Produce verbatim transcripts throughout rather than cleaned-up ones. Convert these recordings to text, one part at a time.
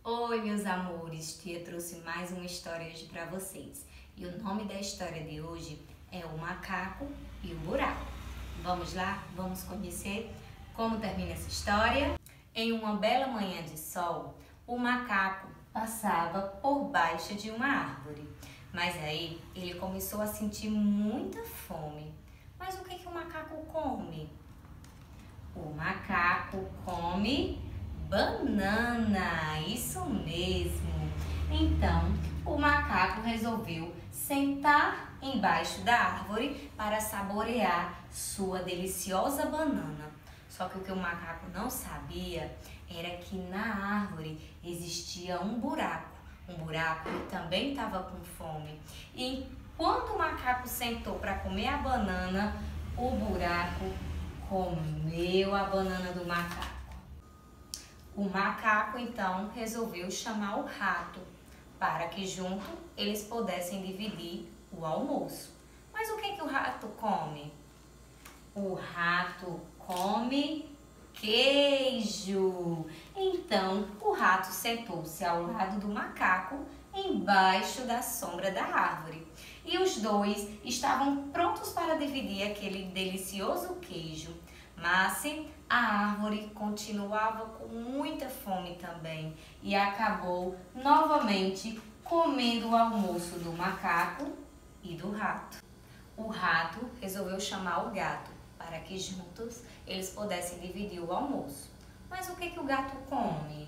Oi, meus amores, tia trouxe mais uma história hoje para vocês. E o nome da história de hoje é O Macaco e o Buraco. Vamos lá? Vamos conhecer como termina essa história? Em uma bela manhã de sol, o macaco passava por baixo de uma árvore. Mas aí ele começou a sentir muita fome. Mas o que que o macaco come? O macaco come banana, isso mesmo. Então, o macaco resolveu sentar embaixo da árvore para saborear sua deliciosa banana. Só que o que o macaco não sabia era que na árvore existia um buraco. Um buraco que também estava com fome. E quando o macaco sentou para comer a banana, o buraco comeu a banana do macaco. O macaco, então, resolveu chamar o rato para que junto eles pudessem dividir o almoço. Mas o que que o rato come? O rato come queijo. Então, o rato sentou-se ao lado do macaco, embaixo da sombra da árvore. E os dois estavam prontos para dividir aquele delicioso queijo. Mas a árvore continuava com muita fome também e acabou novamente comendo o almoço do macaco e do rato. O rato resolveu chamar o gato para que juntos eles pudessem dividir o almoço. Mas o que que o gato come?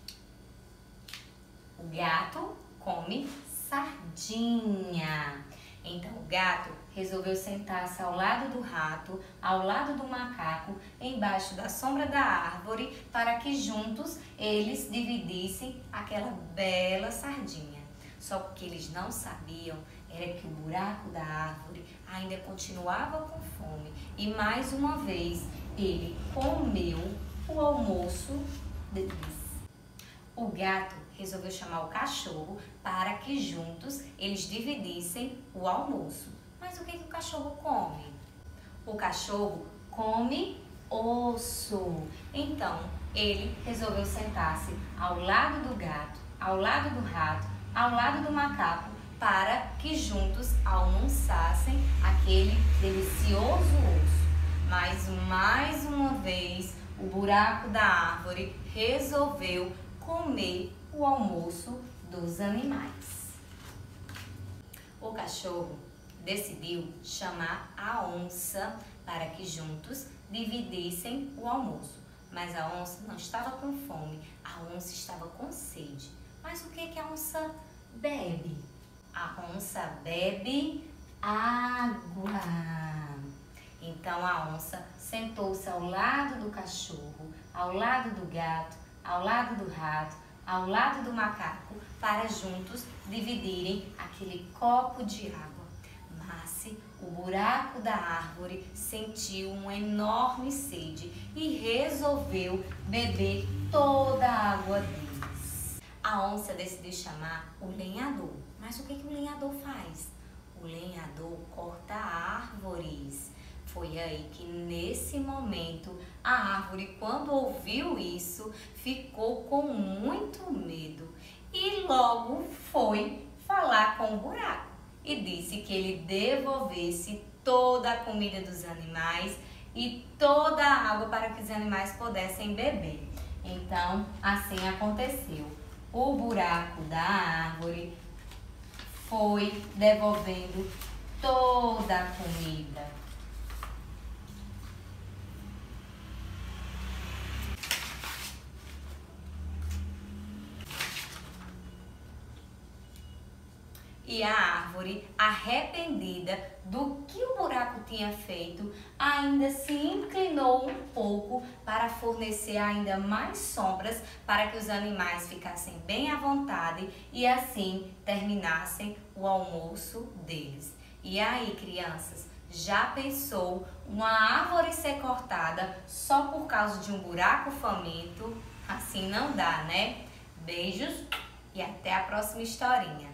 O gato come sardinha. Então o gato resolveu sentar-se ao lado do rato, ao lado do macaco, embaixo da sombra da árvore, para que juntos eles dividissem aquela bela sardinha. Só que o que eles não sabiam era que o buraco da árvore ainda continuava com fome e mais uma vez ele comeu o almoço deles. O gato resolveu chamar o cachorro para que juntos eles dividissem o almoço. Mas o que que o cachorro come? O cachorro come osso. Então, ele resolveu sentar-se ao lado do gato, ao lado do rato, ao lado do macaco, para que juntos almoçassem aquele delicioso osso. Mas, mais uma vez, o buraco da árvore resolveu comer o almoço dos animais. O cachorro decidiu chamar a onça para que juntos dividissem o almoço. Mas a onça não estava com fome, a onça estava com sede. Mas o que que a onça bebe? A onça bebe água. Então a onça sentou-se ao lado do cachorro, ao lado do gato, ao lado do rato, ao lado do macaco, para juntos dividirem aquele copo de água. Mas o buraco da árvore sentiu uma enorme sede e resolveu beber toda a água deles. A onça decidiu chamar o lenhador. Mas o que que o lenhador faz? O lenhador corta árvores. Foi aí que nesse momento a árvore, quando ouviu isso, ficou com muito medo e logo foi falar com o buraco e disse que ele devolvesse toda a comida dos animais e toda a água para que os animais pudessem beber. Então, assim aconteceu. O buraco da árvore foi devolvendo toda a comida. E a árvore, arrependida do que o buraco tinha feito, ainda se inclinou um pouco para fornecer ainda mais sombras para que os animais ficassem bem à vontade e assim terminassem o almoço deles. E aí, crianças, já pensou uma árvore ser cortada só por causa de um buraco faminto? Assim não dá, né? Beijos e até a próxima historinha.